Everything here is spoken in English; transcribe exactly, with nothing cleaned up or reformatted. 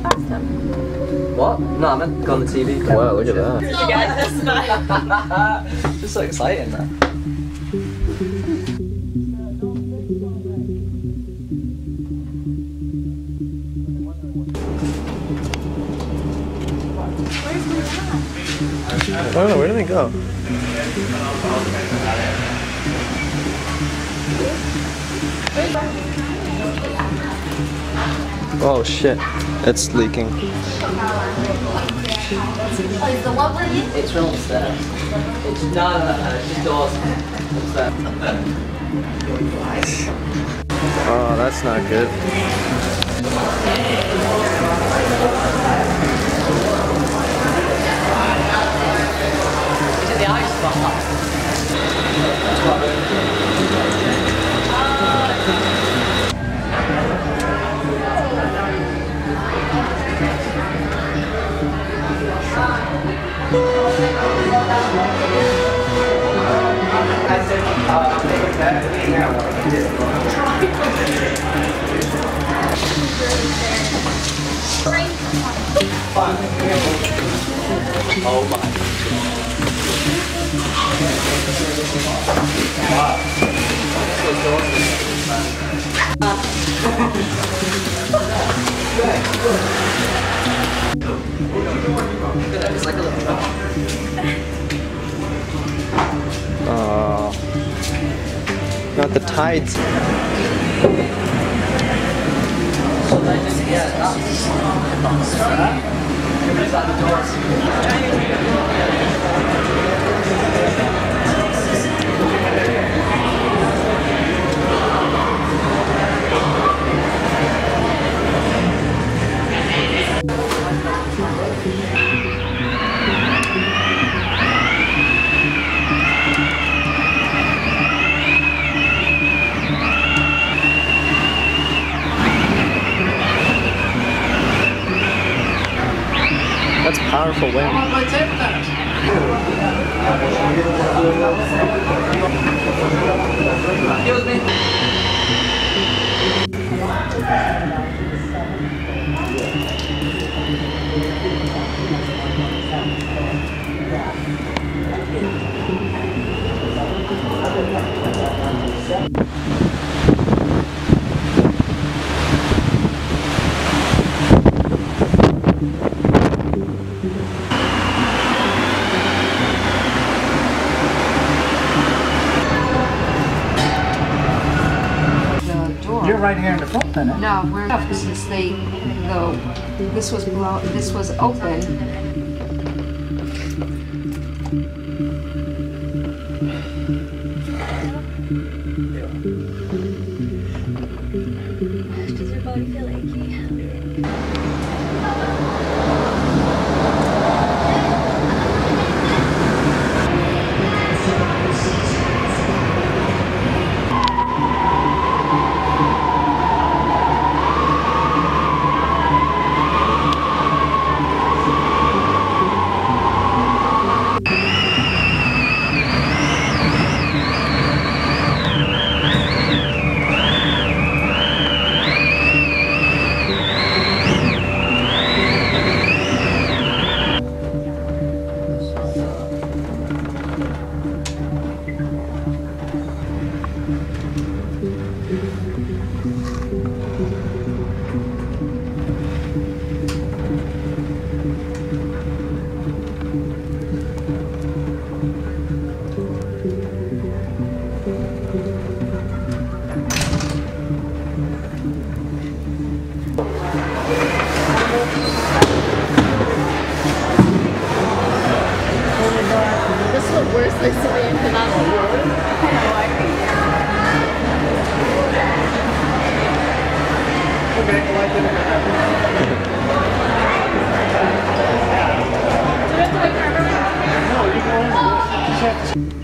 What? No, I meant go on the T V. Wow, look at that. Just so exciting, man. I don't know, where did they go? Oh shit, it's leaking. Oh, is the water in? It's from upstairs. It's, no, no, no, no, it's just doors. Upstairs. Oh, that's not good. Is it the ice spot? Oh my. Wow. It's like a little truck. Oh, not the tides. So they just, yeah, that's it's like the doors. That's powerful wind. Excuse me. You're right here in the front, then. No, we're not, since they, though, this was blown, this was open. Does your body feel achy? This is the worst place to be in Canada. Okay, well, I didn't No, you go in. You just have to